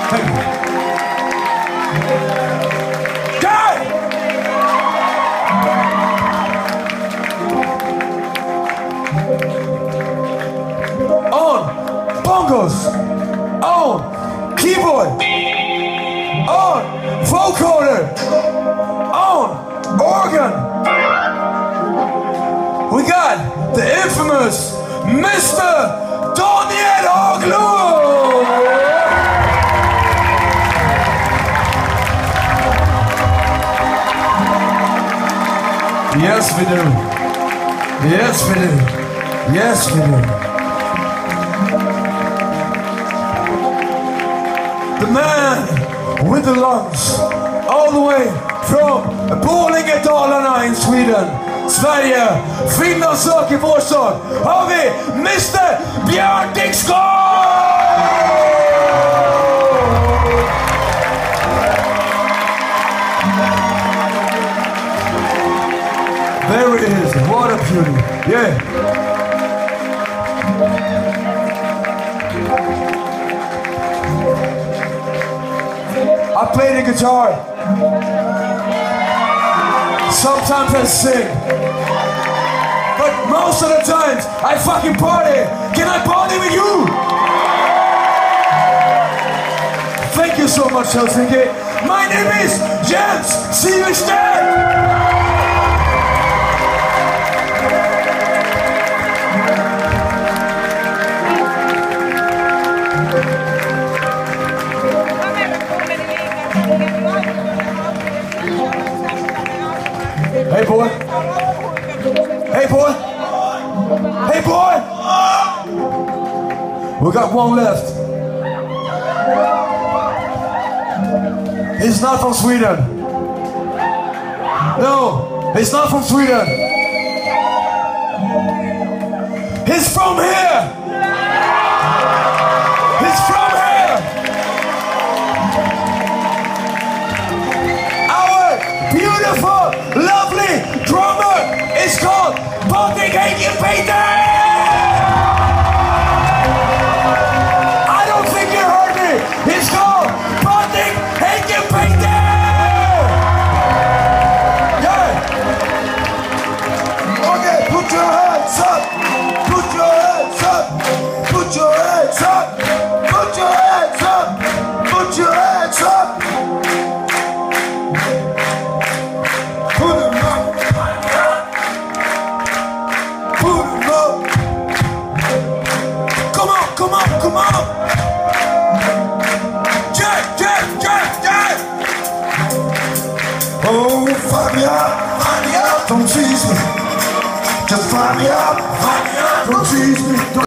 On bongos, on keyboard, on vocoder, on organ. We got the infamous Mr. Daniel Haglund. Yes, we do. Yes, we do. Yes, we do. The man with the lungs, all the way from Borlänge in Sweden. Sverige, Finland söker vår sak. Har vi Mr. Björn Dixgård! There it is, what a beauty, yeah. I play the guitar. Sometimes I sing. But most of the times I fucking party. Can I party with you? Thank you so much, Helsinki. My name is Jens Siverstedt. Hey boy. Hey boy. Hey boy. We got one left. He's not from Sweden. No, he's not from Sweden. He's from here. He's from here. Our beautiful, lovely drummer is called Patrik Henke Peter! I don't think you heard me! It's called Patrik Henke Peter! Yeah! Okay, put your hands up! Put your hands up! Put your hands up! Put your hands up! Put your hands up! Come on, come on! Jack, Jack, Jack, Jack! Oh, find me out, don't tease me. Just find me out, don't tease me.